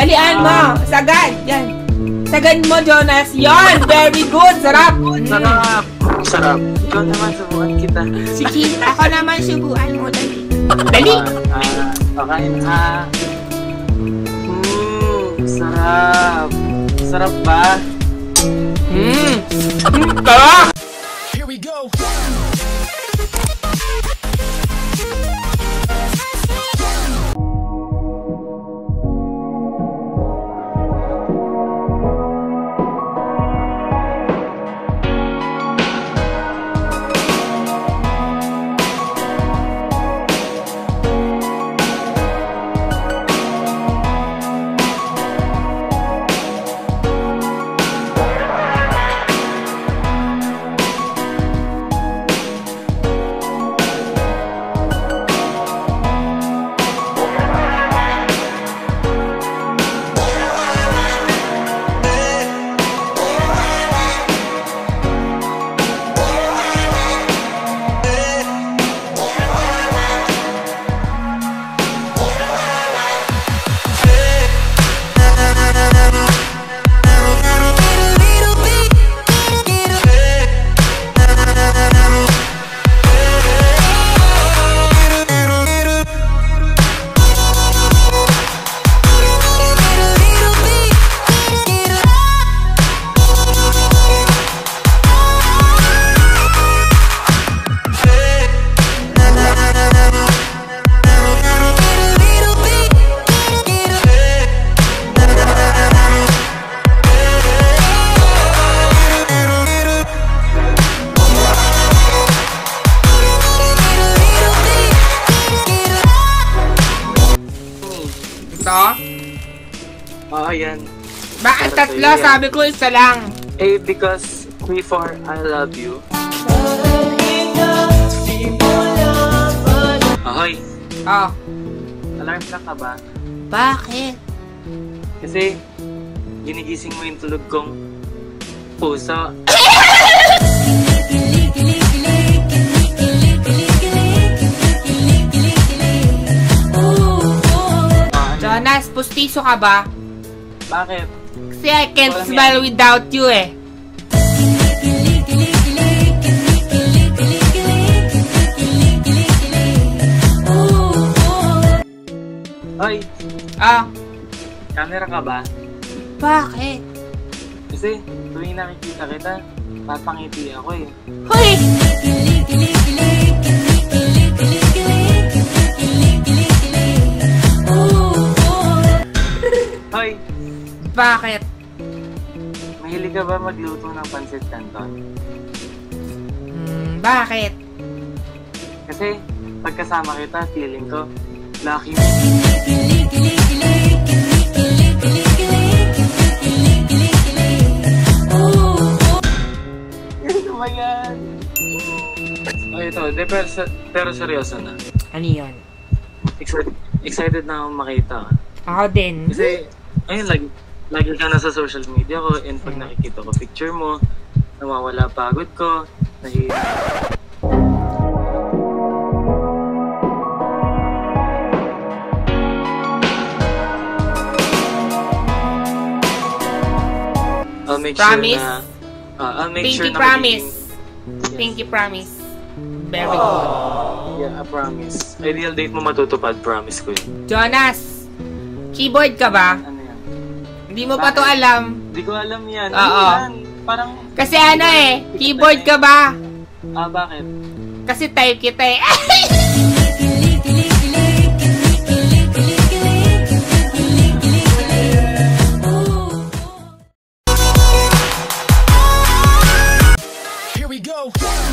Dalian mo. Sagad. Yan. Sagad mo, Jonas. Yon. Very good. Sarap. Sarap. Sarap. Ikaw naman, subukan kita. Sige. Ako naman subukan mo. Dali. Dali. Okay. Sarap. Sarap ba? Sarap. Here we go. Oo, yan. Bakit tatlo? Sabi ko isa lang. Eh, because before I love you. Ahoy! Oh. Alarm clock ka ba? Bakit? Kasi, ginigising mo yung tulog kong puso. Jonas, pustiso ka ba? Bakit? Kasi I can't smile without you eh. Hoy! Camera ka ba? Bakit? Kasi tuwing nakikita kita, papangiti ako eh. Hoy! Hoy! Bakit? Mahilig ka ba magluto ng pancit canton? Bakit? Kasi pagkasama kita, feeling ko, lucky. Ano ba yan? Oh, ito. Pero seryoso na. Ano yan? Excited na akong makita. Ako din. Kasi, ayun, lagi ka na sa social media ko, and pag nakikita ko picture mo, nawawala pagod ko, I'll make promise? sure na I'll make Pinky sure na promise. Yes. Pinky promise. Very good. Yeah, I promise. Ideal date mo matutupad, promise ko yun. Jonas, keyboard ka ba? Ano yan? Hindi mo pa to alam. Hindi ko alam yan. Oo. Ano yan? Parang... Kasi ano eh, keyboard ka ba? Bakit? Kasi type kita eh. Here we go.